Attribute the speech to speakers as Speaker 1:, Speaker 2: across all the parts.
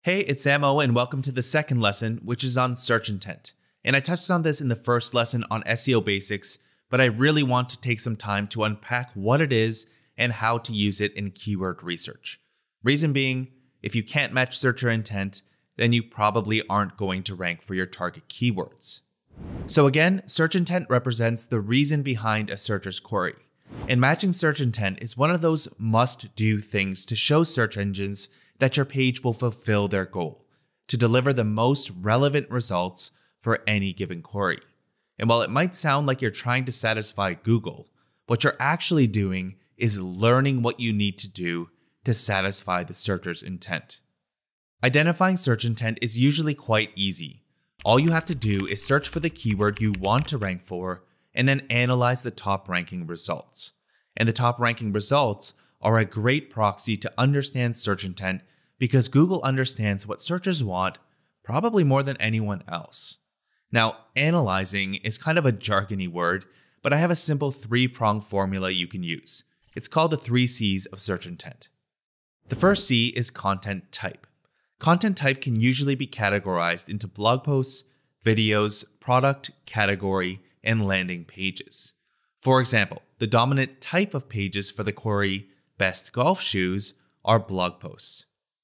Speaker 1: Hey, it's Samo and welcome to the second lesson, which is on search intent. And I touched on this in the first lesson on SEO basics, but I really want to take some time to unpack what it is and how to use it in keyword research. Reason being, if you can't match searcher intent, then you probably aren't going to rank for your target keywords. So again, search intent represents the reason behind a searcher's query. And matching search intent is one of those must-do things to show search engines that your page will fulfill their goal, to deliver the most relevant results for any given query. And while it might sound like you're trying to satisfy Google, what you're actually doing is learning what you need to do to satisfy the searcher's intent. Identifying search intent is usually quite easy. All you have to do is search for the keyword you want to rank for and then analyze the top ranking results. And the top ranking results are a great proxy to understand search intent because Google understands what searchers want probably more than anyone else. Now, analyzing is kind of a jargony word, but I have a simple three-pronged formula you can use. It's called the 3 C's of search intent. The first C is content type. Content type can usually be categorized into blog posts, videos, product, category, and landing pages. For example, the dominant type of pages for the query best golf shoes are blog posts.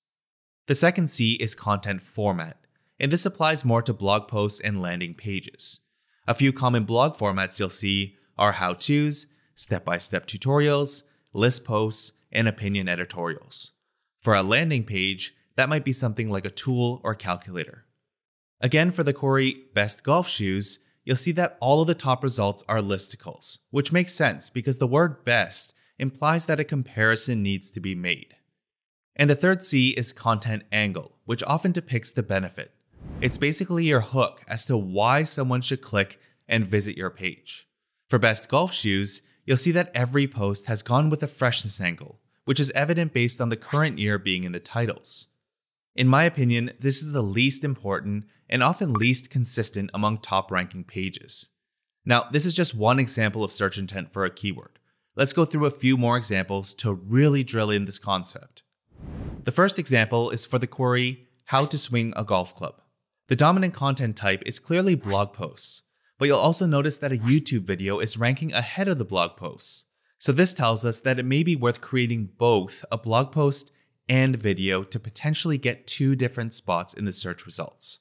Speaker 1: The second C is content format, and this applies more to blog posts and landing pages. A few common blog formats you'll see are how-tos, step-by-step tutorials, list posts, and opinion editorials. For a landing page, that might be something like a tool or calculator. Again, for the query best golf shoes, you'll see that all of the top results are listicles, which makes sense because the word best implies that a comparison needs to be made. And the third C is content angle, which often depicts the benefit. It's basically your hook as to why someone should click and visit your page. For best golf shoes, you'll see that every post has gone with a freshness angle, which is evident based on the current year being in the titles. In my opinion, this is the least important and often least consistent among top-ranking pages. Now, this is just one example of search intent for a keyword. Let's go through a few more examples to really drill in this concept. The first example is for the query, how to swing a golf club. The dominant content type is clearly blog posts, but you'll also notice that a YouTube video is ranking ahead of the blog posts. So this tells us that it may be worth creating both a blog post and video to potentially get 2 different spots in the search results.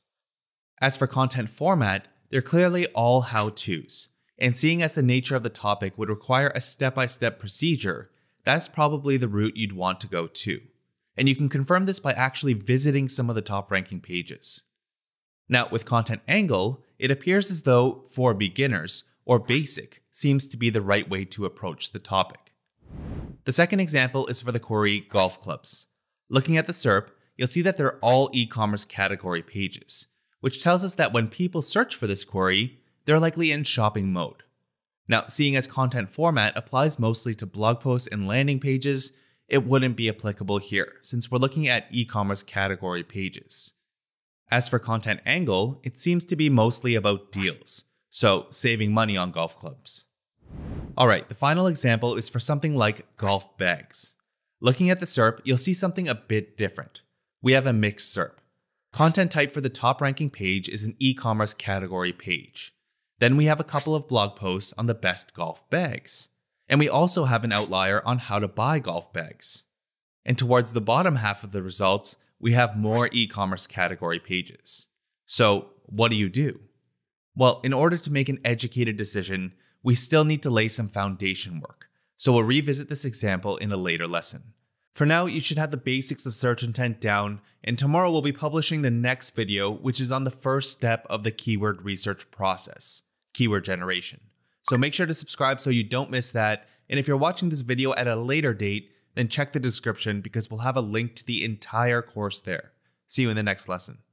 Speaker 1: As for content format, they're clearly all how-tos, and seeing as the nature of the topic would require a step-by-step procedure, that's probably the route you'd want to go to. And you can confirm this by actually visiting some of the top-ranking pages. Now, with content angle, it appears as though for beginners or basic seems to be the right way to approach the topic. The second example is for the query golf clubs. Looking at the SERP, you'll see that they're all e-commerce category pages, which tells us that when people search for this query, they're likely in shopping mode. Now, seeing as content format applies mostly to blog posts and landing pages, it wouldn't be applicable here since we're looking at e-commerce category pages. As for content angle, it seems to be mostly about deals, so saving money on golf clubs. Alright, the final example is for something like golf bags. Looking at the SERP, you'll see something a bit different. We have a mixed SERP. Content type for the top ranking page is an e-commerce category page. Then we have a couple of blog posts on the best golf bags. And we also have an outlier on how to buy golf bags. And towards the bottom half of the results, we have more e-commerce category pages. So what do? Well, in order to make an educated decision, we still need to lay some foundation work. So we'll revisit this example in a later lesson. For now, you should have the basics of search intent down, and tomorrow we'll be publishing the next video, which is on the first step of the keyword research process, keyword generation. So make sure to subscribe so you don't miss that, and if you're watching this video at a later date, then check the description because we'll have a link to the entire course there. See you in the next lesson.